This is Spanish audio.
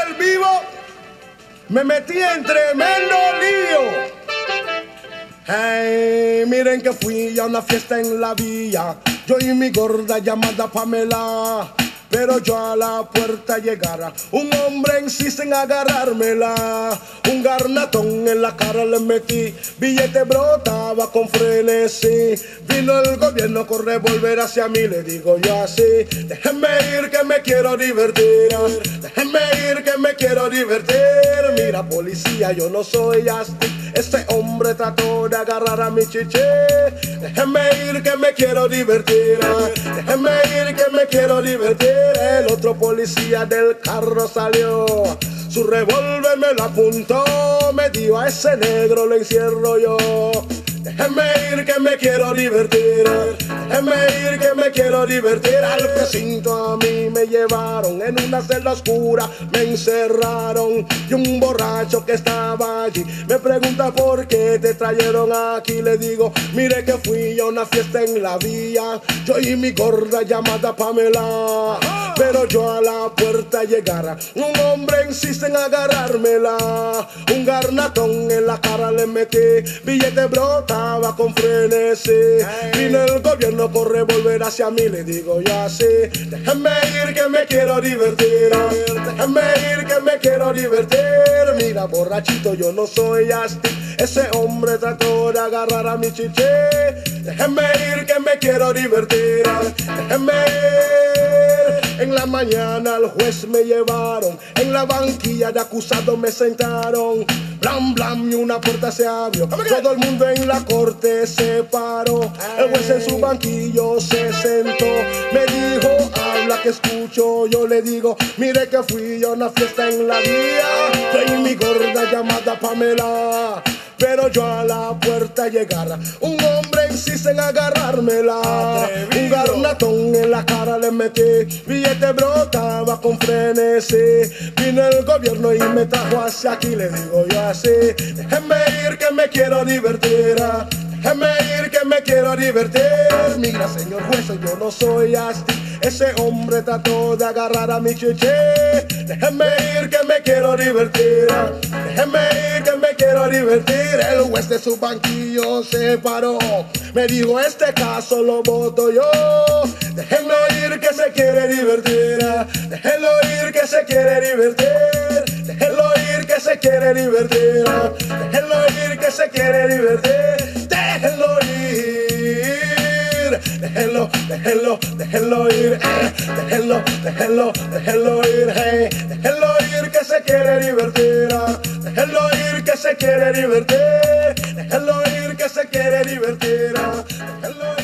el vivo, me metí en tremendo lío. Hey, miren que fui a una fiesta en la villa, yo y mi gorda llamada Pamela. Pero yo a la puerta llegara, un hombre insiste en agarrármela. Un garnatón en la cara le metí, billete brotaba con frenesí. Vino el gobierno con revólver hacia mí, le digo yo así: déjenme ir que me quiero divertir, déjenme ir que me quiero divertir. Mira policía, yo no soy así, este hombre trató de agarrar a mi chiché. Déjenme ir que me quiero divertir, déjenme ir que me quiero divertir. El otro policía del carro salió, su revólver me lo apuntó, me dijo: a ese negro lo encierro yo. Déjenme ir que me quiero divertir, déjenme ir que me quiero divertir. Al precinto a mí me llevaron, en una celda oscura me encerraron. Y un borracho que estaba allí me pregunta: ¿por qué te trajeron aquí? Le digo: mire que fui a una fiesta en la villa, yo y mi gorda llamada Pamela. Pero yo a la puerta llegara, un hombre insiste en agarrármela. Un garnatón en la cara le metí, billete brotaba con frenesí. Vino el gobierno con revólver hacia mí, le digo yo así: déjenme ir que me quiero divertir, déjenme ir que me quiero divertir. Mira borrachito, yo no soy así, ese hombre trató de agarrar a mi chiché. Déjenme ir que me quiero divertir, déjenme ir. En la mañana al juez me llevaron, en la banquilla de acusado me sentaron. Blam, blam, y una puerta se abrió, todo el mundo en la corte se paró. El juez en su banquillo se sentó, me dijo: habla que escucho. Yo le digo: mire que fui a una fiesta en la vía, yo y mi gorda llamada Pamela. Pero yo a la puerta llegara, un hombre insiste en agarrármela. Un garnatón en la cara le metí, billete brotaba con frenesí. Vino el gobierno y me trajo hacia aquí, le digo yo así: déjenme ir que me quiero divertir, déjenme ir que me quiero divertir. Mira señor juez, yo no soy así, ese hombre trató de agarrar a mi chiché. Déjenme ir que me quiero divertir, déjenme ir que me quiero divertir. El juez de su banquillo se paró, me dijo: este caso lo voto yo. Déjenlo ir que se quiere divertir, déjenlo ir que se quiere divertir, déjenlo ir que se quiere divertir, déjenlo ir que se quiere divertir, déjenlo ir, déjenlo, déjenlo, déjenlo ir, déjenlo, déjenlo, déjenlo ir, hey. Déjenlo ir que se quiere divertir, déjenlo ir que se quiere divertir, déjenlo ir que se quiere divertir, déjenlo ir.